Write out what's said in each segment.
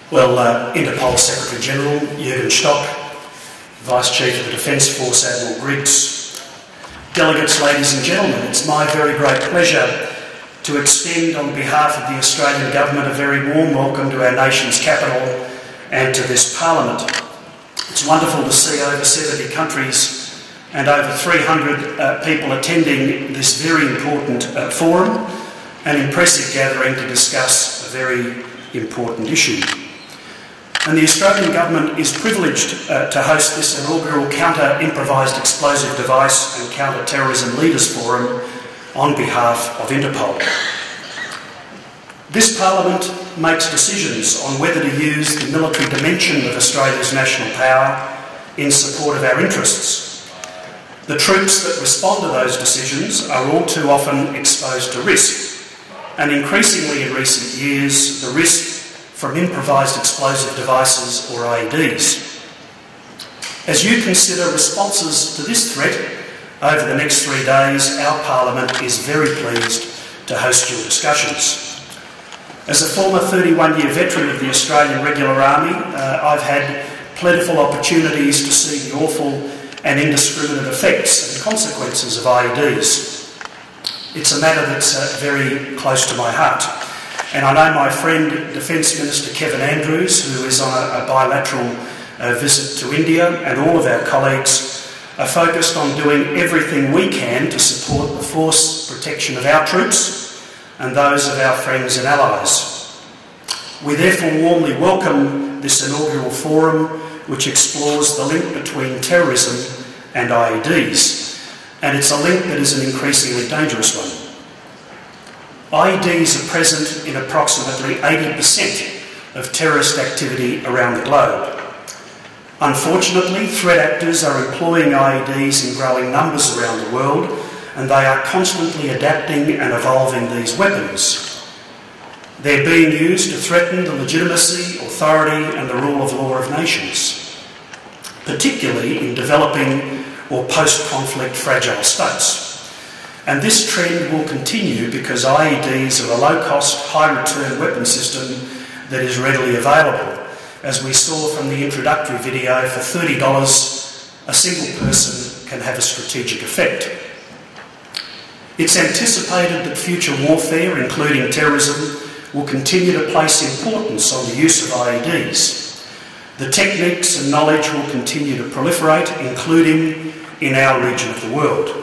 Well, Interpol Secretary-General Jürgen Stock, Vice Chief of the Defence Force Admiral Griggs, delegates, ladies and gentlemen, it's my very great pleasure to extend on behalf of the Australian Government a very warm welcome to our nation's capital and to this Parliament. It's wonderful to see over 70 countries and over 300 people attending this very important forum, an impressive gathering to discuss a very important issue. And the Australian Government is privileged to host this inaugural Counter-Improvised Explosive Device and Counter-Terrorism Leaders Forum on behalf of Interpol. This Parliament makes decisions on whether to use the military dimension of Australia's national power in support of our interests. The troops that respond to those decisions are all too often exposed to risk, and increasingly in recent years, the risk from improvised explosive devices or IEDs. As you consider responses to this threat over the next 3 days, our Parliament is very pleased to host your discussions. As a former 31-year veteran of the Australian Regular Army, I've had plentiful opportunities to see the awful and indiscriminate effects and consequences of IEDs. It's a matter that's very close to my heart. And I know my friend, Defence Minister Kevin Andrews, who is on a bilateral visit to India, and all of our colleagues are focused on doing everything we can to support the force protection of our troops and those of our friends and allies. We therefore warmly welcome this inaugural forum, which explores the link between terrorism and IEDs, and it's a link that is an increasingly dangerous one. IEDs are present in approximately 80% of terrorist activity around the globe. Unfortunately, threat actors are employing IEDs in growing numbers around the world, and they are constantly adapting and evolving these weapons. They're being used to threaten the legitimacy, authority, and the rule of law of nations, particularly in developing or post-conflict fragile states. And this trend will continue because IEDs are a low-cost, high-return weapon system that is readily available. As we saw from the introductory video, for $30, a single person can have a strategic effect. It's anticipated that future warfare, including terrorism, will continue to place importance on the use of IEDs. The techniques and knowledge will continue to proliferate, including in our region of the world.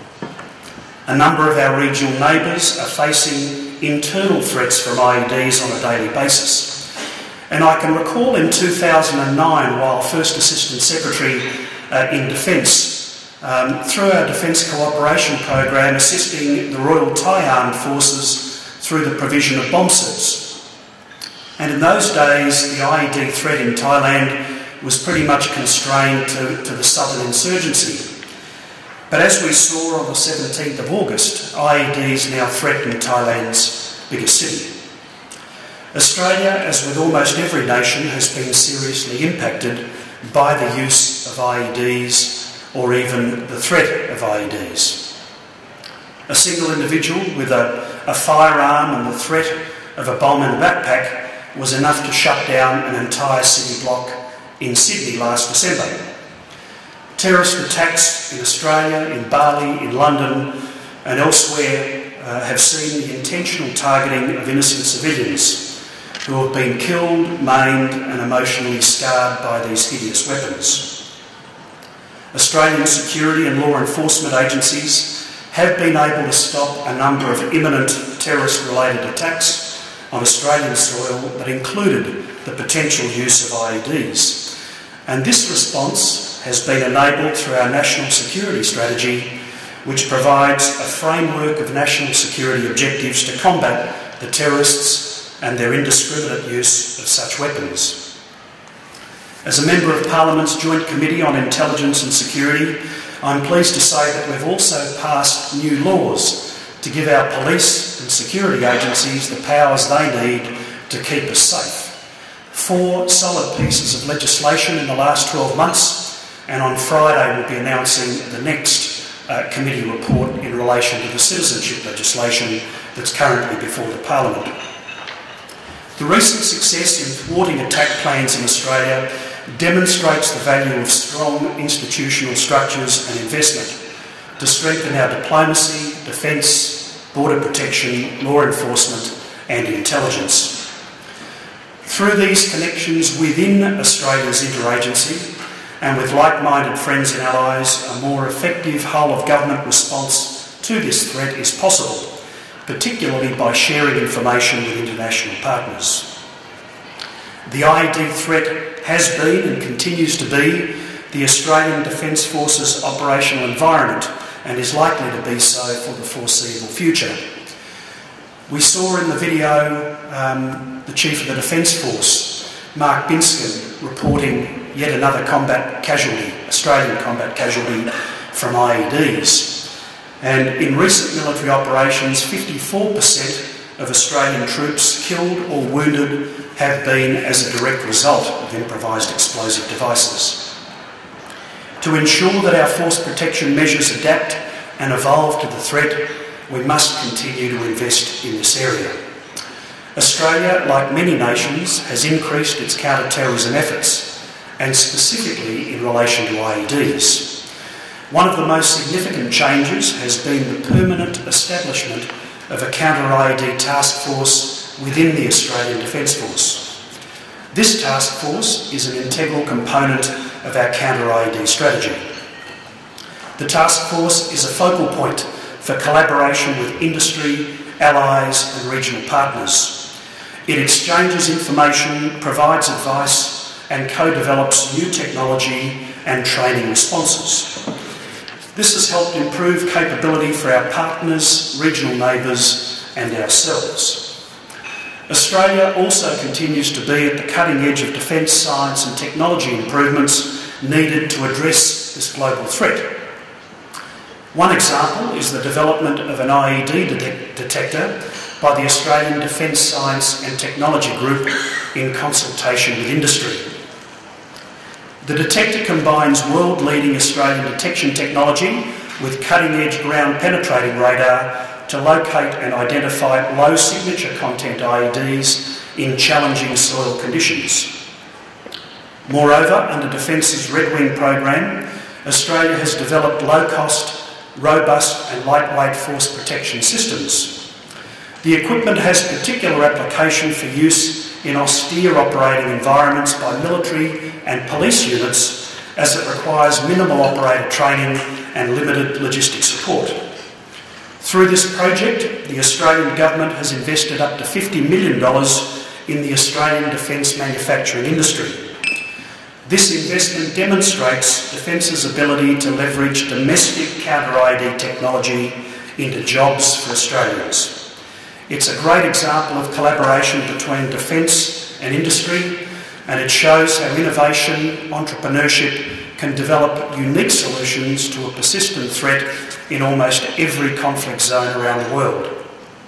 A number of our regional neighbours are facing internal threats from IEDs on a daily basis. And I can recall in 2009, while First Assistant Secretary in Defence, through our Defence Cooperation Program, assisting the Royal Thai Armed Forces through the provision of bomb suits. And in those days, the IED threat in Thailand was pretty much constrained to the southern insurgency. But as we saw on the 17th of August, IEDs now threaten Thailand's biggest city. Australia, as with almost every nation, has been seriously impacted by the use of IEDs or even the threat of IEDs. A single individual with a firearm and the threat of a bomb in a backpack was enough to shut down an entire city block in Sydney last December. Terrorist attacks in Australia, in Bali, in London and elsewhere have seen the intentional targeting of innocent civilians who have been killed, maimed and emotionally scarred by these hideous weapons. Australian security and law enforcement agencies have been able to stop a number of imminent terrorist-related attacks on Australian soil that included the potential use of IEDs. And this response has been enabled through our national security strategy, which provides a framework of national security objectives to combat the terrorists and their indiscriminate use of such weapons. As a member of Parliament's Joint Committee on Intelligence and Security, I'm pleased to say that we've also passed new laws to give our police and security agencies the powers they need to keep us safe. 4 solid pieces of legislation in the last 12 months, and on Friday we'll be announcing the next committee report in relation to the citizenship legislation that's currently before the Parliament. The recent success in thwarting attack plans in Australia demonstrates the value of strong institutional structures and investment to strengthen our diplomacy, defence, border protection, law enforcement and intelligence. Through these connections within Australia's interagency and with like-minded friends and allies, a more effective whole-of-government response to this threat is possible, particularly by sharing information with international partners. The IED threat has been and continues to be the Australian Defence Force's operational environment and is likely to be so for the foreseeable future. We saw in the video the Chief of the Defence Force, Mark Binskin, reporting yet another combat casualty, Australian combat casualty from IEDs. And in recent military operations, 54% of Australian troops killed or wounded have been as a direct result of improvised explosive devices. To ensure that our force protection measures adapt and evolve to the threat, we must continue to invest in this area. Australia, like many nations, has increased its counter-terrorism efforts, and specifically in relation to IEDs. One of the most significant changes has been the permanent establishment of a counter-IED task force within the Australian Defence Force. This task force is an integral component of our counter-IED strategy. The task force is a focal point for collaboration with industry, allies and regional partners. It exchanges information, provides advice and co-develops new technology and training responses. This has helped improve capability for our partners, regional neighbours and ourselves. Australia also continues to be at the cutting edge of defence science and technology improvements needed to address this global threat. One example is the development of an IED detector by the Australian Defence Science and Technology Group in consultation with industry. The detector combines world-leading Australian detection technology with cutting-edge ground-penetrating radar to locate and identify low-signature content IEDs in challenging soil conditions. Moreover, under Defence's Red Wing program, Australia has developed low-cost, robust and lightweight force protection systems. The equipment has particular application for use in austere operating environments by military and police units, as it requires minimal operator training and limited logistic support. Through this project, the Australian Government has invested up to $50 million in the Australian defence manufacturing industry. This investment demonstrates Defence's ability to leverage domestic counter-IED technology into jobs for Australians. It's a great example of collaboration between Defence and industry, and it shows how innovation, entrepreneurship can develop unique solutions to a persistent threat in almost every conflict zone around the world.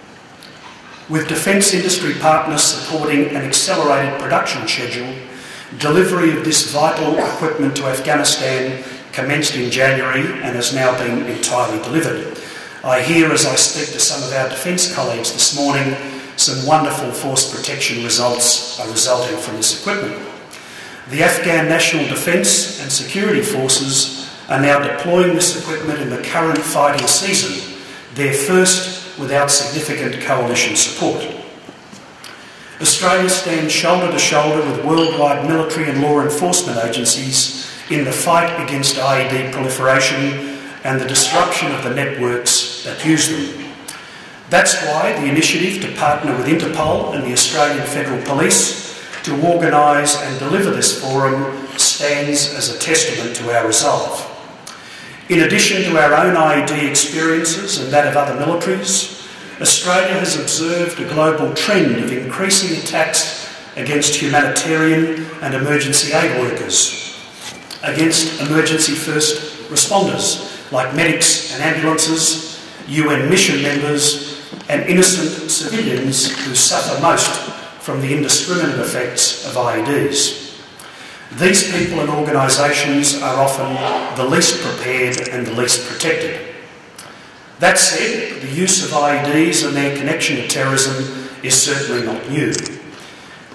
With defence industry partners supporting an accelerated production schedule, delivery of this vital equipment to Afghanistan commenced in January and has now been entirely delivered. I hear, as I speak to some of our defence colleagues this morning, some wonderful force protection results are resulting from this equipment. The Afghan National Defence and Security Forces are now deploying this equipment in the current fighting season, their first without significant coalition support. Australia stands shoulder to shoulder with worldwide military and law enforcement agencies in the fight against IED proliferation and the disruption of the networks that use them. That's why the initiative to partner with INTERPOL and the Australian Federal Police to organise and deliver this forum stands as a testament to our resolve. In addition to our own IED experiences and that of other militaries, Australia has observed a global trend of increasing attacks against humanitarian and emergency aid workers, against emergency first responders like medics and ambulances, UN mission members and innocent civilians who suffer most from the indiscriminate effects of IEDs. These people and organisations are often the least prepared and the least protected. That said, the use of IEDs and their connection to terrorism is certainly not new.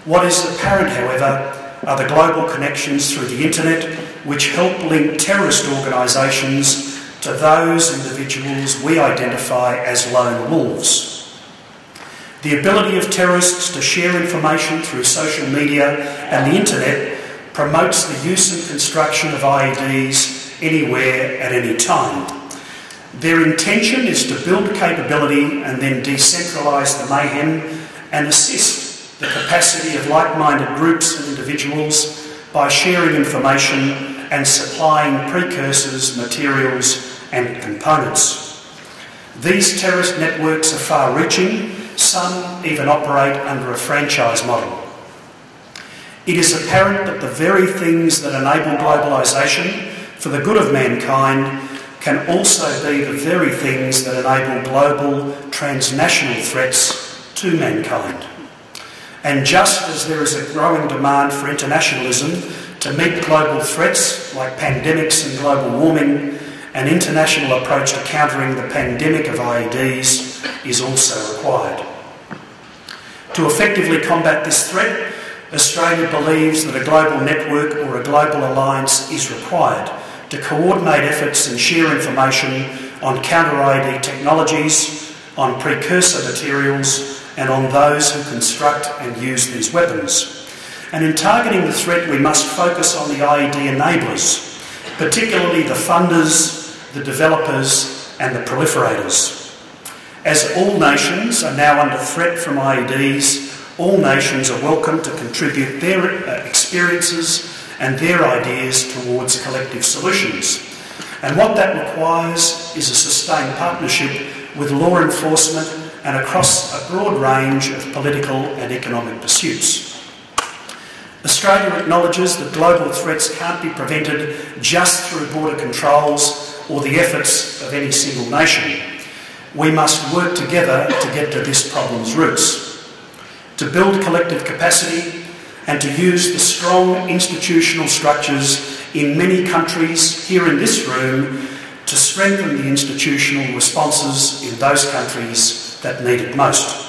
What is apparent, however, are the global connections through the internet which help link terrorist organisations to those individuals we identify as lone wolves. The ability of terrorists to share information through social media and the internet promotes the use and construction of IEDs anywhere at any time. Their intention is to build capability and then decentralise the mayhem and assist the capacity of like-minded groups and individuals by sharing information and supplying precursors, materials and components. These terrorist networks are far-reaching, some even operate under a franchise model. It is apparent that the very things that enable globalisation for the good of mankind can also be the very things that enable global transnational threats to mankind. And just as there is a growing demand for internationalism to meet global threats like pandemics and global warming, an international approach to countering the pandemic of IEDs is also required. To effectively combat this threat, Australia believes that a global network or a global alliance is required to coordinate efforts and share information on counter-IED technologies, on precursor materials and on those who construct and use these weapons. And in targeting the threat, we must focus on the IED enablers, particularly the funders, the developers and the proliferators. As all nations are now under threat from IEDs, all nations are welcome to contribute their experiences and their ideas towards collective solutions. And what that requires is a sustained partnership with law enforcement and across a broad range of political and economic pursuits. Australia acknowledges that global threats can't be prevented just through border controls or the efforts of any single nation. We must work together to get to this problem's roots, to build collective capacity and to use the strong institutional structures in many countries here in this room to strengthen the institutional responses in those countries that need it most.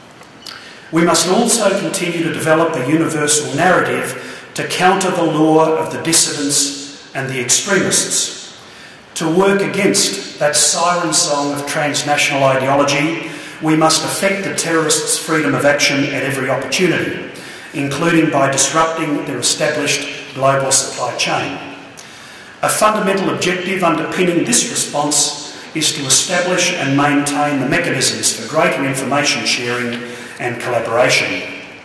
We must also continue to develop a universal narrative to counter the law of the dissidents and the extremists, to work against that siren song of transnational ideology. We must affect the terrorists' freedom of action at every opportunity, including by disrupting their established global supply chain. A fundamental objective underpinning this response is to establish and maintain the mechanisms for greater information sharing and collaboration.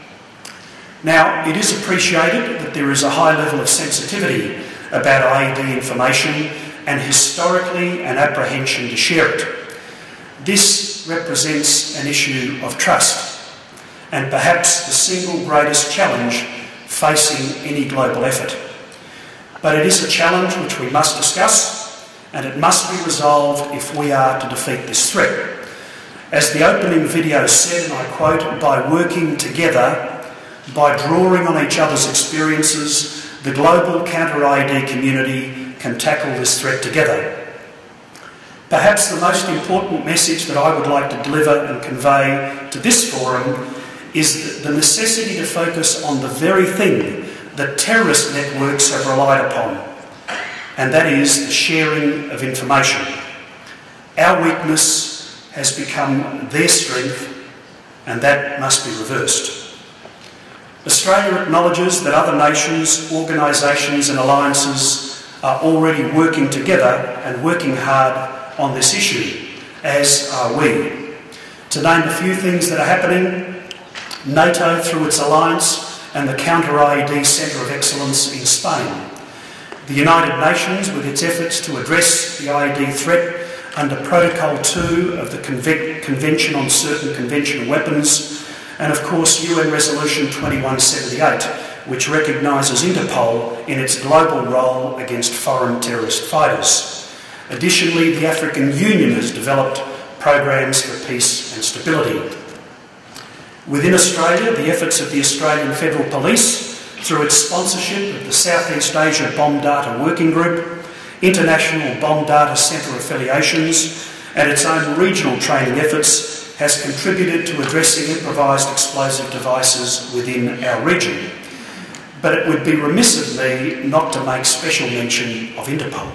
Now, it is appreciated that there is a high level of sensitivity about IED information and historically an apprehension to share it. This represents an issue of trust and perhaps the single greatest challenge facing any global effort. But it is a challenge which we must discuss and it must be resolved if we are to defeat this threat. As the opening video said, and I quote, "By working together, by drawing on each other's experiences, the global counter-IED community can tackle this threat together." Perhaps the most important message that I would like to deliver and convey to this forum is the necessity to focus on the very thing that terrorist networks have relied upon, and that is the sharing of information. Our weakness has become their strength, and that must be reversed. Australia acknowledges that other nations, organisations and alliances are already working together and working hard on this issue, as are we. To name a few things that are happening, NATO through its alliance and the Counter-IED Centre of Excellence in Spain, the United Nations with its efforts to address the IED threat under Protocol 2 of the Convention on Certain Conventional Weapons, and of course UN Resolution 2178, which recognises INTERPOL in its global role against foreign terrorist fighters. Additionally, the African Union has developed programs for peace and stability. Within Australia, the efforts of the Australian Federal Police, through its sponsorship of the Southeast Asia Bomb Data Working Group, International Bomb Data Centre affiliations and its own regional training efforts has contributed to addressing improvised explosive devices within our region. But it would be remiss of me not to make special mention of Interpol.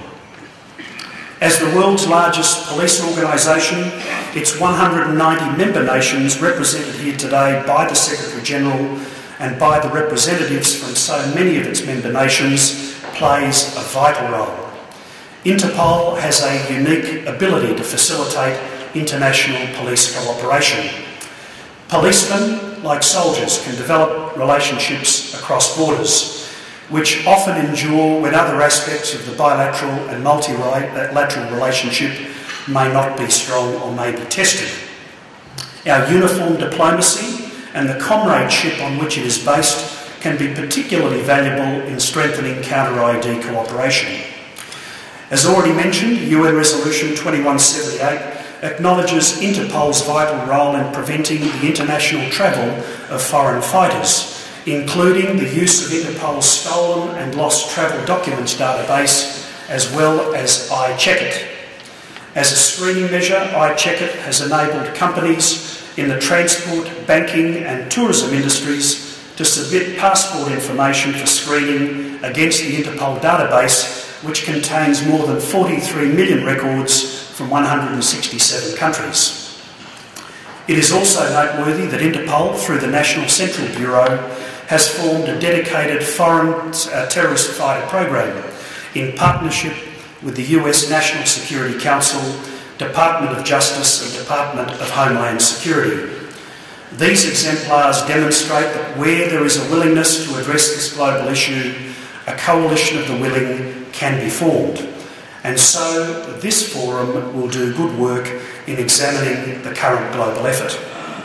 As the world's largest police organisation, its 190 member nations represented here today by the Secretary-General and by the representatives from so many of its member nations plays a vital role. Interpol has a unique ability to facilitate international police cooperation. Policemen, like soldiers, can develop relationships across borders, which often endure when other aspects of the bilateral and multilateral relationship may not be strong or may be tested. Our uniform diplomacy and the comradeship on which it is based can be particularly valuable in strengthening counter-ID cooperation. As already mentioned, UN Resolution 2178 acknowledges Interpol's vital role in preventing the international travel of foreign fighters, including the use of Interpol's stolen and lost travel documents database, as well as iCheckIt. As a screening measure, iCheckIt has enabled companies in the transport, banking and tourism industries to submit passport information for screening against the Interpol database, which contains more than 43 million records from 167 countries. It is also noteworthy that Interpol, through the National Central Bureau, has formed a dedicated foreign terrorist fighter program in partnership with the US National Security Council, Department of Justice and Department of Homeland Security. These exemplars demonstrate that where there is a willingness to address this global issue, a coalition of the willing can be formed. And so this forum will do good work in examining the current global effort.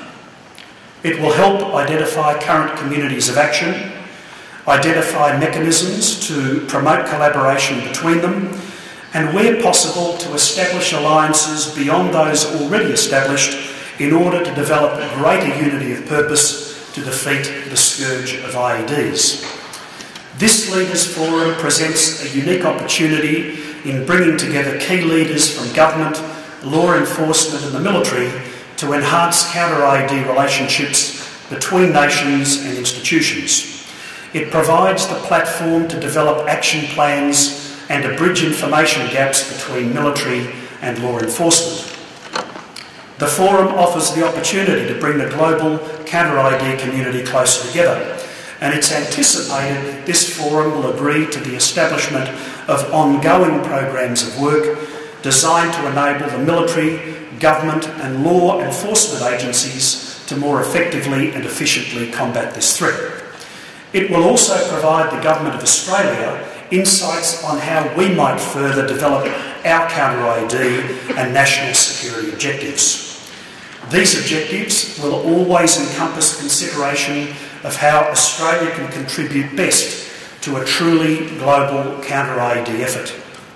It will help identify current communities of action, identify mechanisms to promote collaboration between them, and where possible to establish alliances beyond those already established in order to develop a greater unity of purpose to defeat the scourge of IEDs. This Leaders Forum presents a unique opportunity in bringing together key leaders from government, law enforcement and the military to enhance counter-ID relationships between nations and institutions. It provides the platform to develop action plans and to bridge information gaps between military and law enforcement. The forum offers the opportunity to bring the global counter-ID community closer together, and it's anticipated this forum will agree to the establishment of ongoing programs of work designed to enable the military, government and law enforcement agencies to more effectively and efficiently combat this threat. It will also provide the Government of Australia insights on how we might further develop our counter-ID and national security objectives. These objectives will always encompass consideration of how Australia can contribute best to a truly global counter-ID effort.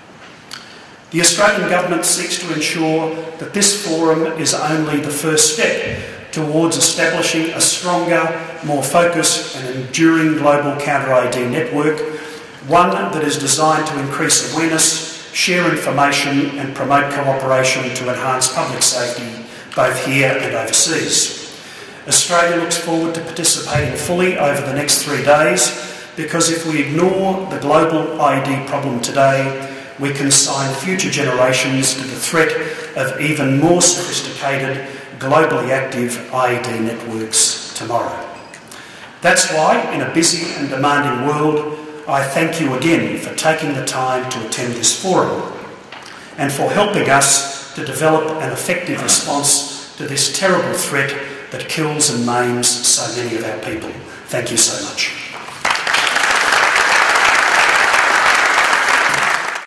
The Australian Government seeks to ensure that this forum is only the first step towards establishing a stronger, more focused and enduring global counter-ID network, one that is designed to increase awareness, share information and promote cooperation to enhance public safety both here and overseas. Australia looks forward to participating fully over the next 3 days because if we ignore the global ID problem today, we consign future generations to the threat of even more sophisticated, globally active IED networks tomorrow. That's why, in a busy and demanding world, I thank you again for taking the time to attend this forum and for helping us to develop an effective response to this terrible threat that kills and maims so many of our people. Thank you so much.